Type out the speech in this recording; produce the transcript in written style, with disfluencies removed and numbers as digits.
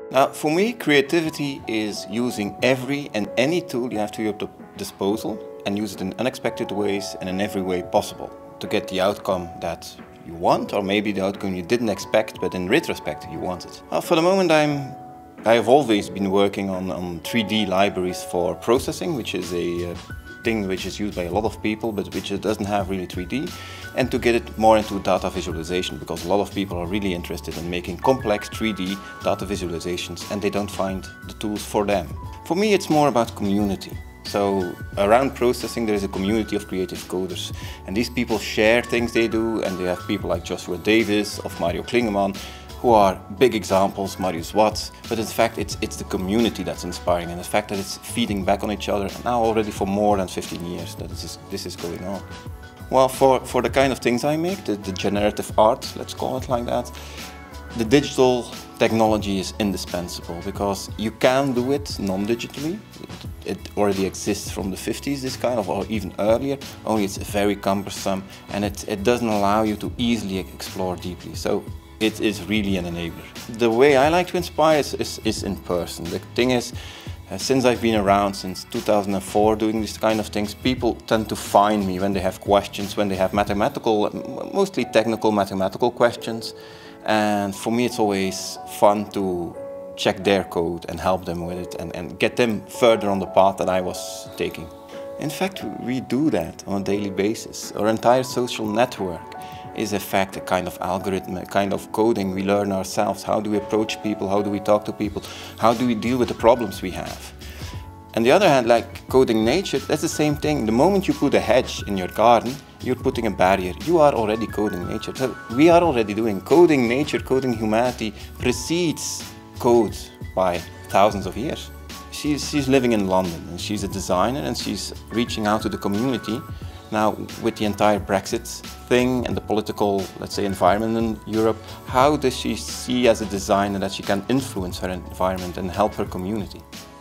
Now, for me, creativity is using every and any tool you have to your disposal and use it in unexpected ways and in every way possible to get the outcome that you want, or maybe the outcome you didn't expect, but in retrospect you wanted. Well, for the moment I have always been working on 3D libraries for processing, which is a thing which is used by a lot of people, but which doesn't have really 3D, and to get it more into data visualization, because a lot of people are really interested in making complex 3D data visualizations and they don't find the tools for them. For me, it's more about community. So around processing there is a community of creative coders, and these people share things they do, and they have people like Joshua Davis of Mario Klingemann, who are big examples, Marius Watts, but in fact it's the community that's inspiring, and the fact that it's feeding back on each other, and now already for more than 15 years that this is going on. Well, for the kind of things I make, the generative art, let's call it like that, the digital technology is indispensable, because you can do it non-digitally. It already exists from the 50s, this kind of, or even earlier, only it's very cumbersome, and it doesn't allow you to easily explore deeply. So it is really an enabler. The way I like to inspire is in person. The thing is, since I've been around since 2004 doing these kind of things, people tend to find me when they have questions, when they have mathematical, mostly technical mathematical questions. And for me it's always fun to check their code and help them with it and get them further on the path that I was taking. In fact, we do that on a daily basis. Our entire social network is in fact a kind of algorithm, a kind of coding we learn ourselves. How do we approach people? How do we talk to people? How do we deal with the problems we have? On the other hand, like coding nature, that's the same thing. The moment you put a hedge in your garden, you're putting a barrier. You are already coding nature. So we are already doing coding nature, coding humanity precedes code by thousands of years. She's living in London, and she's a designer, and she's reaching out to the community. Now, with the entire Brexit thing and the political, let's say, environment in Europe, how does she see as a designer that she can influence her environment and help her community?